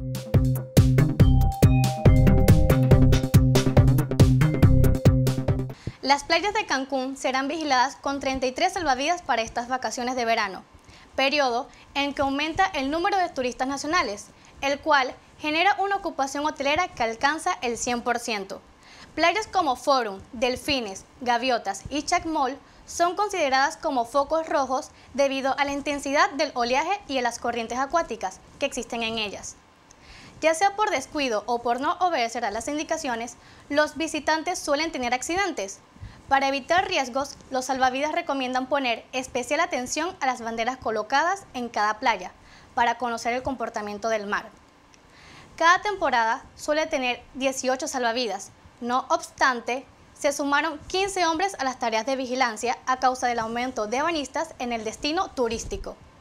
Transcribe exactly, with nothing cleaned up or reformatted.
Las playas de Cancún serán vigiladas con treinta y tres salvavidas para estas vacaciones de verano, periodo en que aumenta el número de turistas nacionales, el cual genera una ocupación hotelera que alcanza el cien por ciento. Playas como Forum, Delfines, Gaviotas y Chacmol son consideradas como focos rojos debido a la intensidad del oleaje y a las corrientes acuáticas que existen en ellas. Ya sea por descuido o por no obedecer a las indicaciones, los visitantes suelen tener accidentes. Para evitar riesgos, los salvavidas recomiendan poner especial atención a las banderas colocadas en cada playa para conocer el comportamiento del mar. Cada temporada suele tener dieciocho salvavidas. No obstante, se sumaron quince hombres a las tareas de vigilancia a causa del aumento de bañistas en el destino turístico.